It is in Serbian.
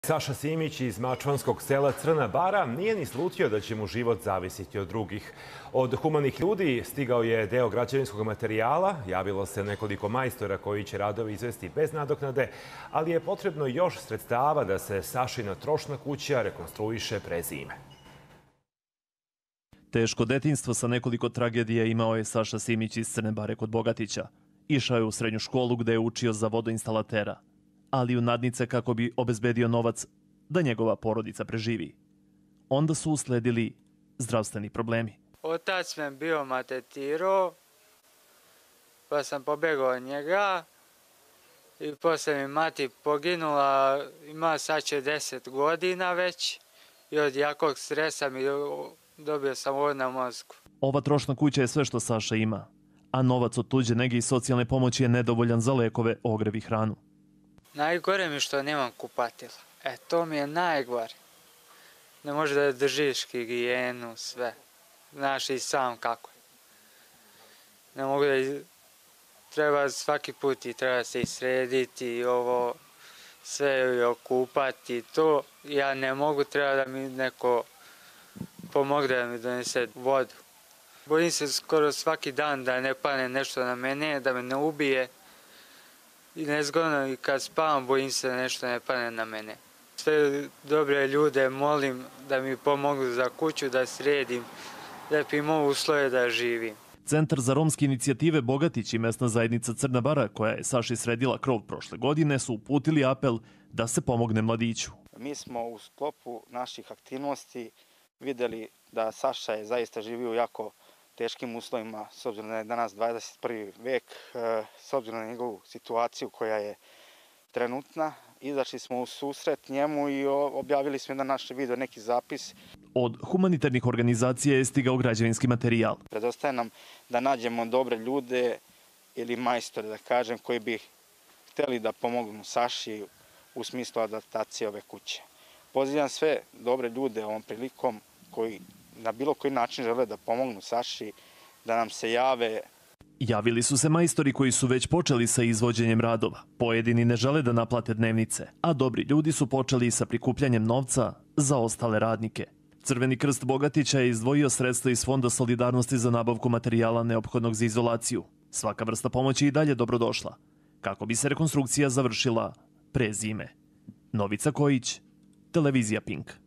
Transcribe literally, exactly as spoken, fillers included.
Saša Simić iz mačvanskog sela Crna Bara nije ni slutio da će mu život zavisiti od drugih. Od humanih ljudi stigao je deo građevinskog materijala, javilo se nekoliko majstora koji će radovi izvesti bez nadoknade, ali je potrebno još sredstava da se Sašina trošna kuća rekonstruiše pre zime. Teško detinjstvo sa nekoliko tragedija imao je Saša Simić iz Crne Bare kod Bogatića. Išao je u srednju školu gde je učio za vodoinstalatera, ali u nadnice kako bi obezbedio novac da njegova porodica preživi. Onda su usledili zdravstveni problemi. Otac me bio maltretirao, pa sam pobegao od njega i posle mi mati poginula, ima sad će deset godina već i od jakog stresa mi dobio sam ovo na mozgu. Ova trošna kuća je sve što Saša ima, a novac od tuđe nege i socijalne pomoći je nedovoljan za lekove, ogrev i hranu. Najgore mi što nemam kupatila. E, to mi je najgore. Ne može da držiš higijenu, sve. Znaš i sam kako je. Ne mogu da... Treba svaki put i treba se isrediti i ovo, sve i okupati. To ja ne mogu, treba da mi neko pomogne da mi donese vodu. Bojim se skoro svaki dan da ne pane nešto na mene, da me ne ubije. I nezgodno i kad spavam, bojim se da nešto ne pane na mene. Sve dobre ljude molim da mi pomogu za kuću, da sredim, da bi imao uslove da živim. Centar za romske inicijative Bogatić i mesna zajednica Crna Bara, koja je Saši sredila krov prošle godine, su uputili apel da se pomogne mladiću. Mi smo u sklopu naših aktivnosti videli da Saša je zaista živio u jako teškim uslovima, s obzirom da je danas dvadeset prvi vek, s obzirom na njegovu situaciju koja je trenutna. Izašli smo u susret njemu i objavili smo jedan naš video, neki zapis. Od humanitarnih organizacija je stigao građevinski materijal. Predostaje nam da nađemo dobre ljude ili majstore, da kažem, koji bi hteli da pomognu Saši u smislu adaptacije ove kuće. Pozivam sve dobre ljude ovom prilikom koji na bilo koji način žele da pomognu Saši, da nam se jave. Javili su se majstori koji su već počeli sa izvođenjem radova. Pojedini ne žele da naplate dnevnice, a dobri ljudi su počeli sa prikupljanjem novca za ostale radnike. Crveni krst Bogatića je izdvojio sredstva iz Fonda solidarnosti za nabavku materijala neophodnog za izolaciju. Svaka vrsta pomoći je i dalje dobrodošla, kako bi se rekonstrukcija završila pre zime. Novica Kojić, Televizija Pink.